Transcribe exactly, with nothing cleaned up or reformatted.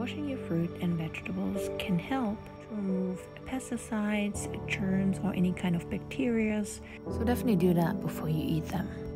Washing your fruit and vegetables can help to remove pesticides, germs, or any kind of bacteria. So definitely do that before you eat them.